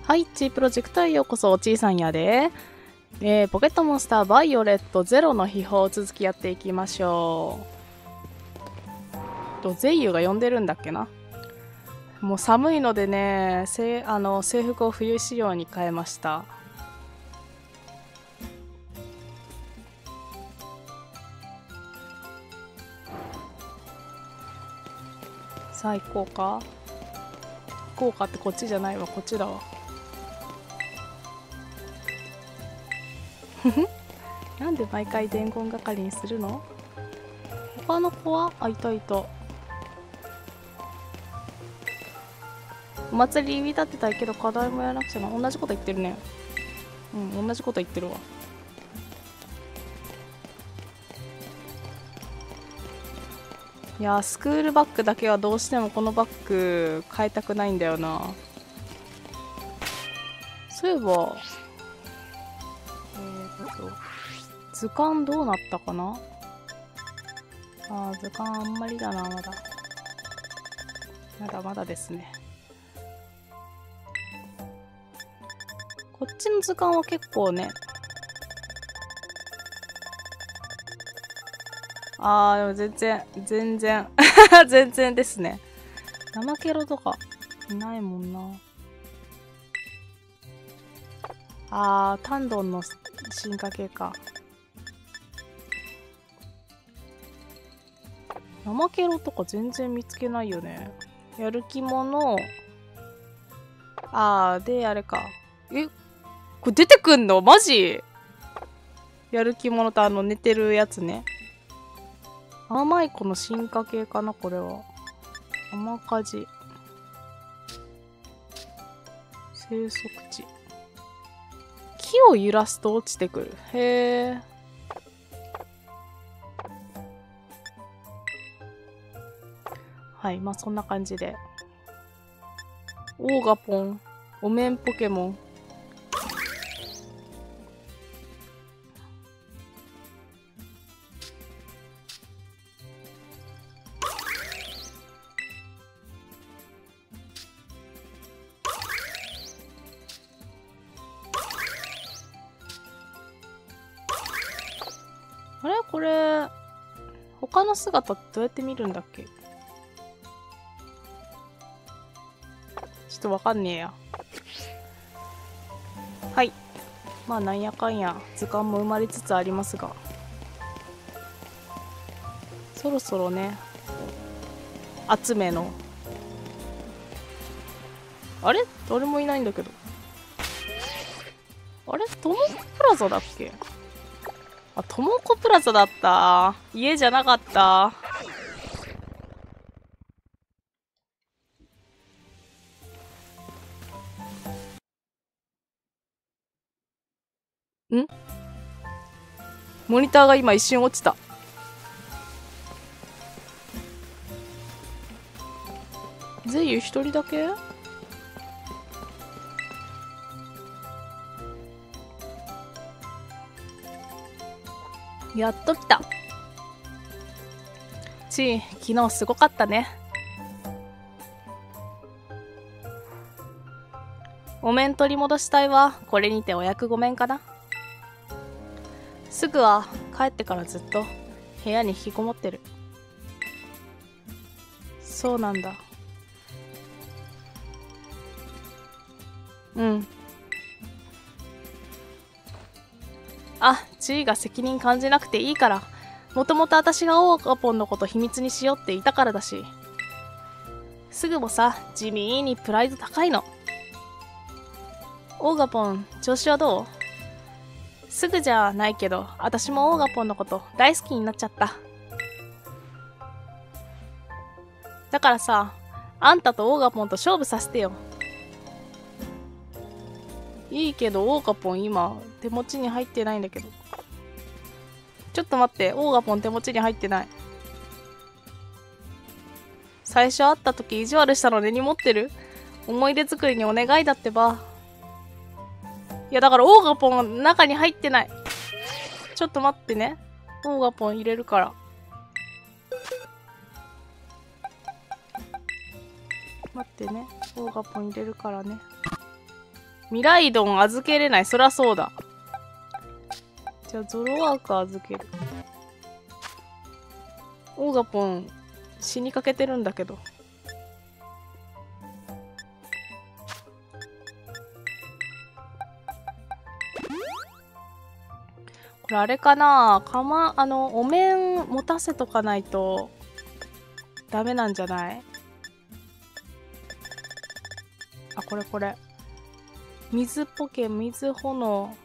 はい、チープロジェクトへようこそ、おちいさんやで。ポケットモンスターバイオレットゼロの秘宝続きやっていきましょう。ゼイユが呼んでるんだっけな。もう寒いのでね、制服を冬仕様に変えました。さあ行こうか。行こうかってこっちじゃないわ、こっちだわ。なんで毎回伝言係にするの？他の子は？あ、いたいた。お祭り見立てたいけど課題もやらなくちゃな。同じこと言ってるね。うん、同じこと言ってるわ。いやー、スクールバッグだけはどうしてもこのバッグ変えたくないんだよな。そういえば図鑑どうなったかな。あー、図鑑あんまりだな。まだまだですね。こっちの図鑑は結構ね。あー、でも全然全然ですね。生ケロとかいないもんな。あー、タンドンの進化系か。生ケロとか全然見つけないよね。やる気者。あー、で、あれか。これ出てくんの？マジ？やる気者と寝てるやつね。甘い子の進化系かな、これは。甘かじ。生息地。木を揺らすと落ちてくる。へー。はい、まあそんな感じで。オーガポン。お面ポケモン。あれこれ、他の姿ってどうやって見るんだっけ？ちょっとわかんねえや。はい。まあなんやかんや図鑑も生まれつつありますが。そろそろね、集めの。あれ？誰もいないんだけど。あれ？トモコプラザだっけ？あ、トモコプラザだった。家じゃなかった。ん？モニターが今一瞬落ちた。ゼイユ一人だけ？やっと来た。昨日すごかったね。お面取り戻したいはこれにてお役御免かな。すぐは帰ってからずっと部屋に引きこもってる。そうなんだ。うん。あ、地位が責任感じなくていいから。もともと私がオーガポンのこと秘密にしようって言ったからだし。すぐもさ、地味にプライド高いの。オーガポン、調子はどう？すぐじゃないけど、私もオーガポンのこと大好きになっちゃった。だからさ、あんたとオーガポンと勝負させてよ。いいけど、オーガポン今、手持ちに入ってないんだけど。ちょっと待って、オーガポン手持ちに入ってない。最初会った時意地悪したの根に持ってる？思い出作りにお願いだってば。いやだからオーガポン中に入ってない。ちょっと待ってね。オーガポン入れるから。待ってね。オーガポン入れるからね。 ミライドン預けれない。そりゃそうだ。じゃあゾロワーク預ける。オーガポン死にかけてるんだけど。これあれかな、お面持たせとかないとダメなんじゃない？あ、これ。水ポケ、水炎、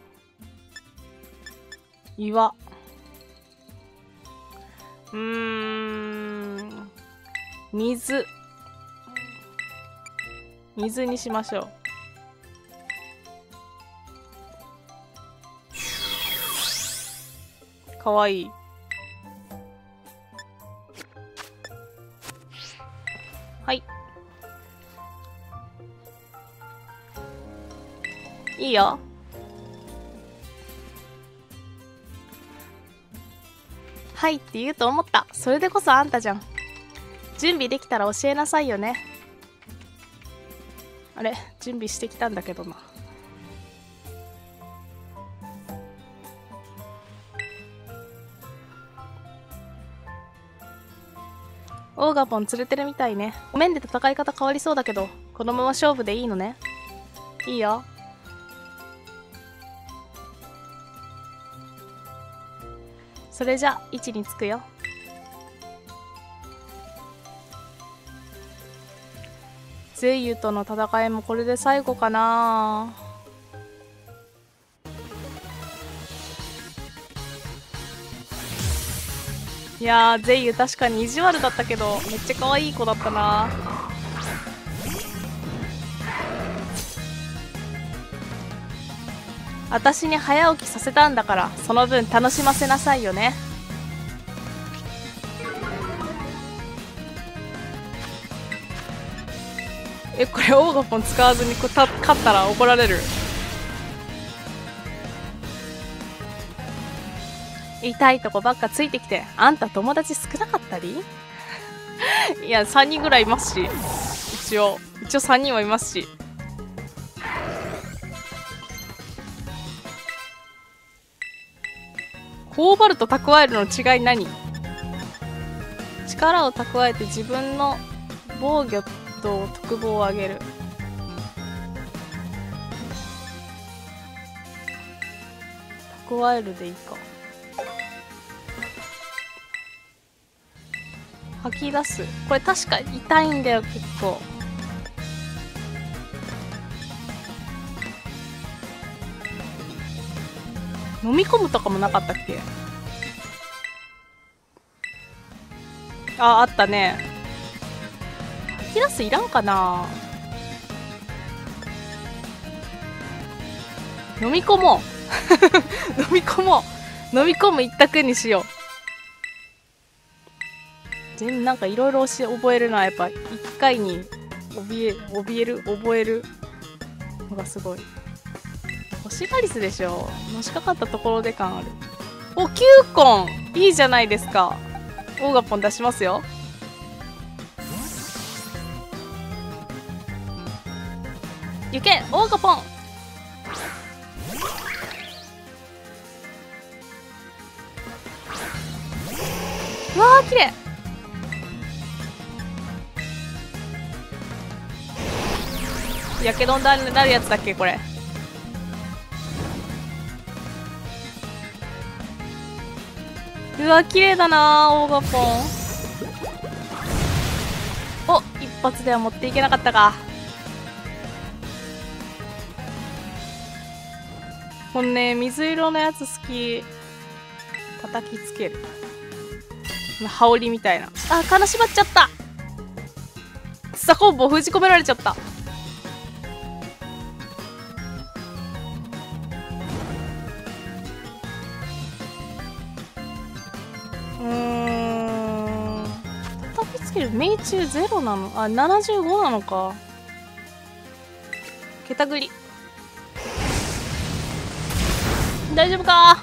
岩。水。水にしましょう。かわいい。はい。いいよ。はいって言うと思った。それでこそあんたじゃん。準備できたら教えなさいよね。あれ、準備してきたんだけどな。オーガポン釣れてるみたいね。お面で戦い方変わりそうだけど、このまま勝負でいいのね。いいよ。それじゃ位置につくよ。ゼイユとの戦いもこれで最後かな。いやー、ゼイユ確かに意地悪だったけどめっちゃ可愛い子だったな。私に早起きさせたんだからその分楽しませなさいよね。これオーガポン使わずに勝ったら怒られる。痛いとこばっかついてきて、あんた友達少なかったりいや、3人ぐらいいますし。一応3人はいますし。頬張ると蓄えるの違い何？力を蓄えて自分の防御と特防を上げる。蓄えるでいいか。吐き出す。これ確か痛いんだよ、結構。飲み込むとかもなかったっけ？あったね。吐き出すいらんかな。飲み込もう飲み込む一択にしよう。なんかいろいろ覚えるのはやっぱ一回に覚えるのがすごい。星ガリスでしょ。のしかかったところで感ある。お、9コンいいじゃないですか。オーガポン出しますよ。行けオーガポン。うわー綺麗。やけどになるやつだっけこれ。うわ綺麗だなオーガポン。お、一発では持っていけなかったか。このね、水色のやつ好き。叩きつける。羽織みたいな。あ、金縛っちゃった。さコンボ封じ込められちゃった。叩きつける命中ゼロなの？あ、75なのか。桁繰り。大丈夫か？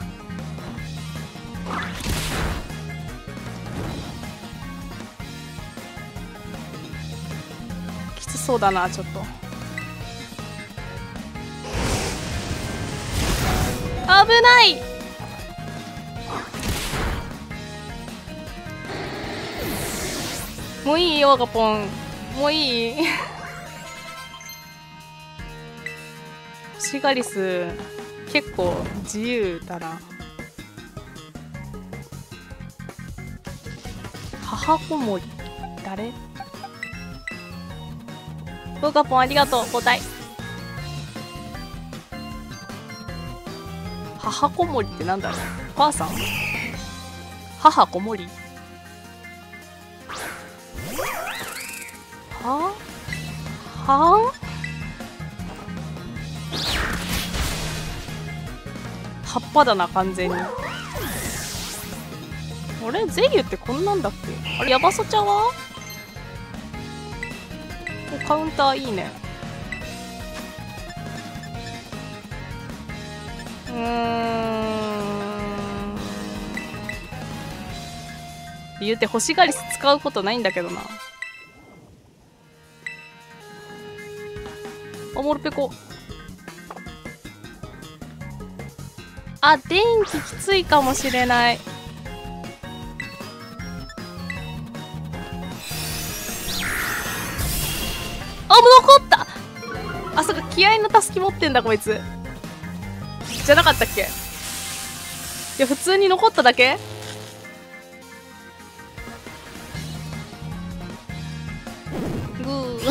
きつそうだな、ちょっと。 危ない。もういいよ、ガポン。もういい。シガリス、結構自由だな。母子守。誰？オガポンありがとう、交代。母子守ってなんだろう。お母さん？母子守？はは葉っぱだな、完全に。あれゼイユってこんなんだっけ？あれヤバソちゃんは？カウンターいいね。言うて星ガリス使うことないんだけどな。あ、モルペコ。あ、電気きついかもしれない。あ、もう残った。あ、そっか、気合のたすき持ってんだこいつ。じゃなかったっけ？いや、普通に残っただけ？グー。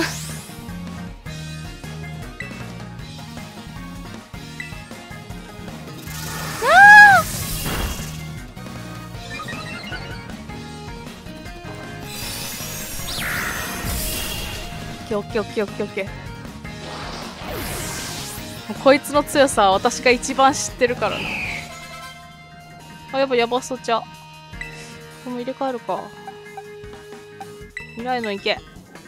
オッケーオッケーオッケーオッケー。こいつの強さは私が一番知ってるからね。あ、やっぱヤバソチャ。これも入れ替えるか。未来の池。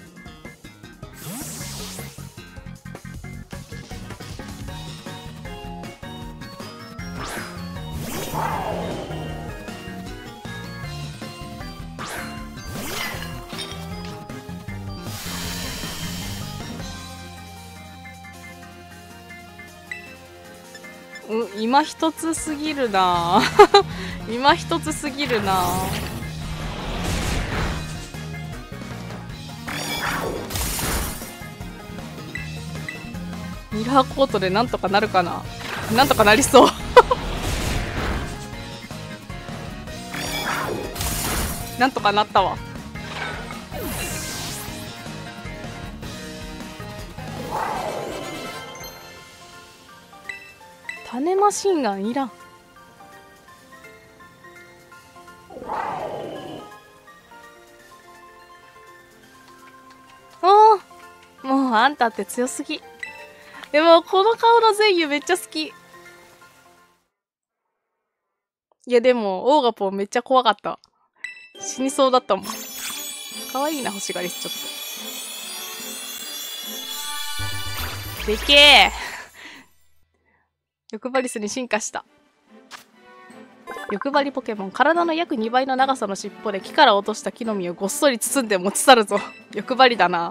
今一つすぎるな。今一つすぎるな。ミラーコートでなんとかなるかな。なんとかなりそう。なんとかなったわ。種マシンガンいらん。もうあんたって強すぎ。でもこの顔のゼイユめっちゃ好き。いやでもオーガポンめっちゃ怖かった。死にそうだったもん。可愛いな星ガリスちょっと。でけえ。欲張りスに進化した。欲張りポケモン、体の約2倍の長さの尻尾で木から落とした木の実をごっそり包んで持ち去るぞ。欲張りだな。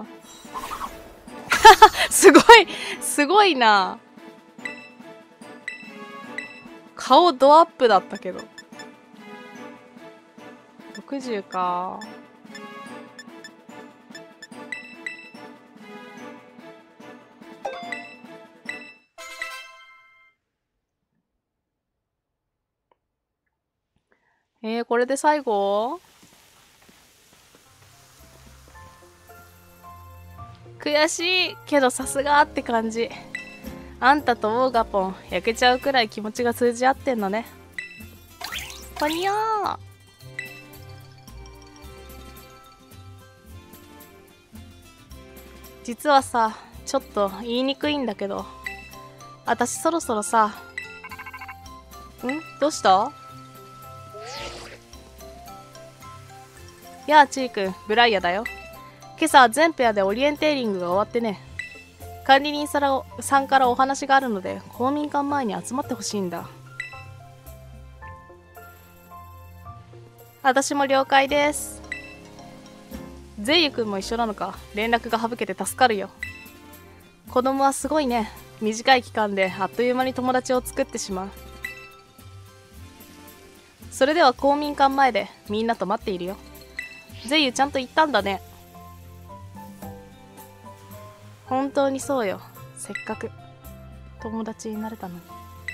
すごい、すごいな。顔ドアップだったけど。60か。これで最後？悔しいけどさすがって感じ。あんたとオーガポン焼けちゃうくらい気持ちが通じ合ってんのね。こにゃー。実はさ、ちょっと言いにくいんだけど、私そろそろさ。どうした？やあちーくん、ブライアだよ。今朝全ペアでオリエンテーリングが終わってね。管理人さんからお話があるので公民館前に集まってほしいんだ。私も了解です。ゼイユくんも一緒なのか。連絡が省けて助かるよ。子供はすごいね。短い期間であっという間に友達を作ってしまう。 それでは公民館前でみんなと待っているよ。ゼイユちゃんと言ったんだね。本当にそうよ。せっかく友達になれたのに。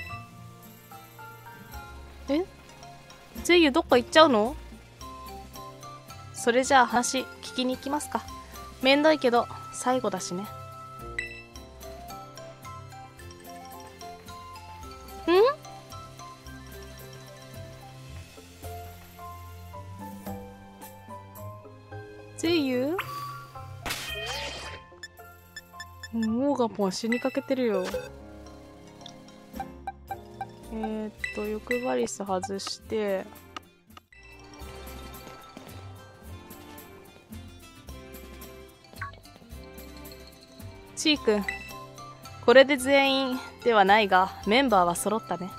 え？ゼイユどっか行っちゃうの？それじゃあ話聞きに行きますか。めんどいけど最後だしね。ん？ゼイユ？オーガポン死にかけてるよ。欲張りス外して、ちーくん、これで全員ではないが、メンバーは揃ったね。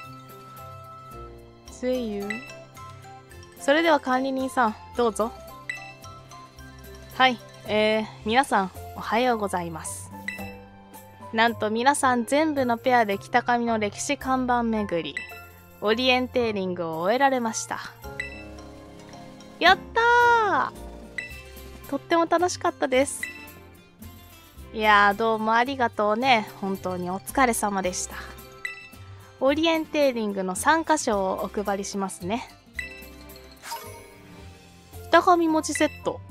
ゼイユ？それでは管理人さん、どうぞ。はい、皆さん、おはようございます。なんと皆さん全部のペアで北上の歴史看板巡り、オリエンテーリングを終えられました。やったー！とっても楽しかったです。いやー、どうもありがとうね。本当にお疲れ様でした。オリエンテーリングの参加賞をお配りしますね。北上文字セット。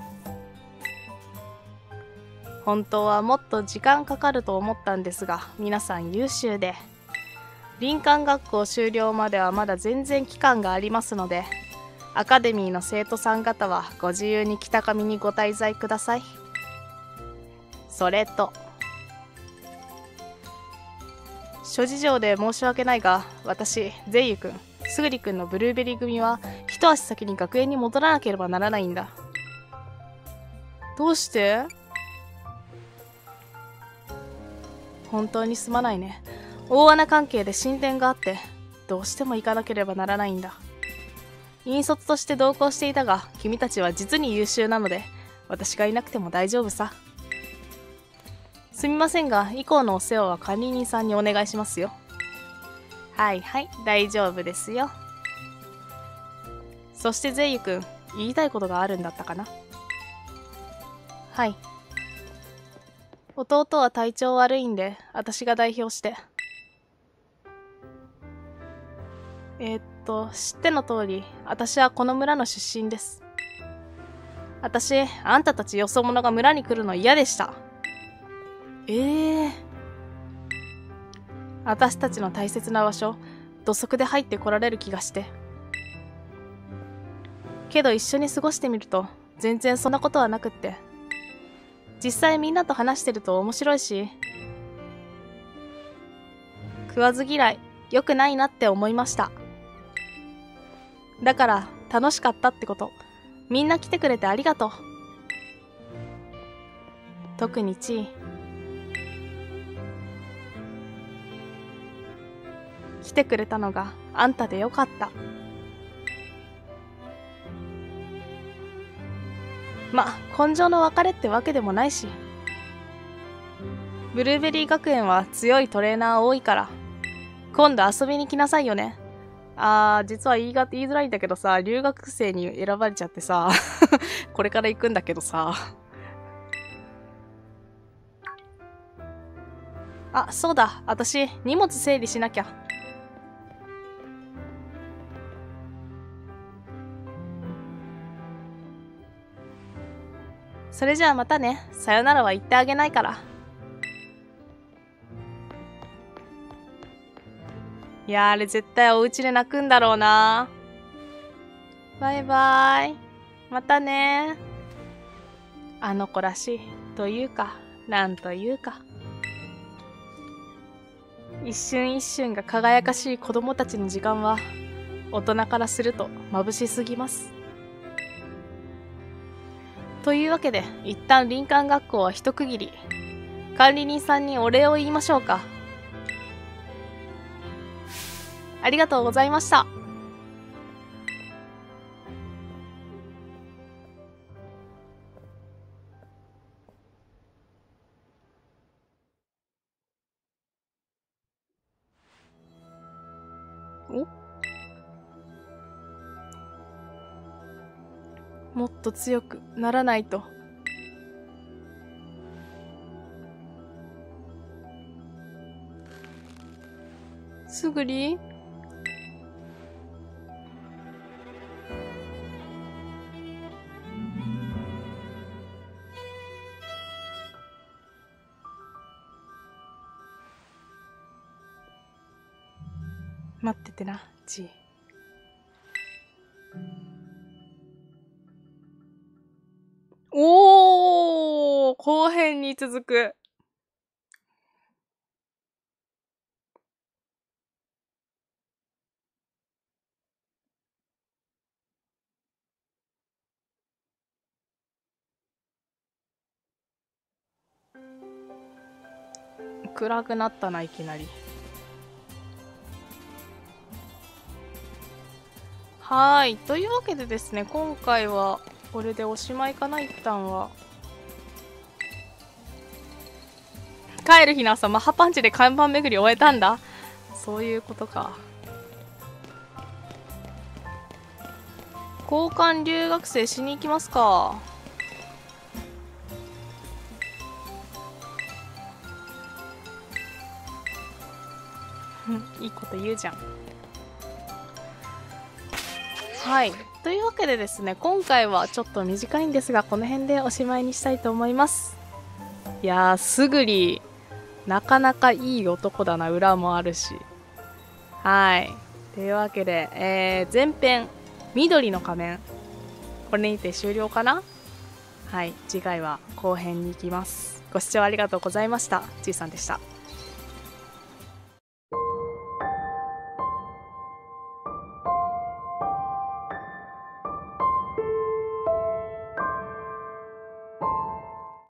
本当はもっと時間かかると思ったんですが、皆さん優秀で。林間学校終了まではまだ全然期間がありますので、アカデミーの生徒さん方はご自由に北上にご滞在ください。それと、諸事情で申し訳ないが、私、ゼイユくん、スグリくんのブルーベリー組は一足先に学園に戻らなければならないんだ。どうして？本当にすまないね。大穴関係で進展があって、どうしても行かなければならないんだ。引率として同行していたが、君たちは実に優秀なので、私がいなくても大丈夫さ。すみませんが、以降のお世話は管理人さんにお願いしますよ。はいはい、大丈夫ですよ。そしてゼイユくん、言いたいことがあるんだったかな？はい。弟は体調悪いんで、私が代表して。知っての通り、私はこの村の出身です。私、あんたたちよそ者が村に来るの嫌でした。私たちの大切な場所、土足で入ってこられる気がして。けど一緒に過ごしてみると、全然そんなことはなくって。実際みんなと話してると面白いし、食わず嫌い、良くないなって思いました。だから、楽しかったってこと。みんな来てくれてありがとう。特にちー。来てくれたのがあんたでよかった。ま、根性の別れってわけでもないし。ブルーベリー学園は強いトレーナー多いから、今度遊びに来なさいよね。実は言いづらいんだけどさ、留学生に選ばれちゃってさ、これから行くんだけどさ。あ、そうだ、私、荷物整理しなきゃ。それじゃあまたね。さよならは言ってあげないから。いやー、あれ絶対お家で泣くんだろうな。バイバーイ。またね。あの子らしい。というか、なんというか。一瞬一瞬が輝かしい子供たちの時間は、大人からすると眩しすぎます。というわけで、一旦林間学校は一区切り。管理人さんにお礼を言いましょうか。ありがとうございました。お？ もっと強くならないと。すぐり待っててな、G。おー、後編に続く。暗くなったな、いきなり。はい。というわけでですね、今回はこれでおしまいかな、一旦は。帰る日の朝、マッハパンチで看板巡り終えたんだ。そういうことか。交換留学生しに行きますか。いいこと言うじゃん。はい。というわけでですね、今回はちょっと短いんですが、この辺でおしまいにしたいと思います。いやー、すぐり、なかなかいい男だな、裏もあるし。はい。というわけで、前編、緑の仮面。これにて終了かな。はい。次回は後編に行きます。ご視聴ありがとうございました。ちいさんでした。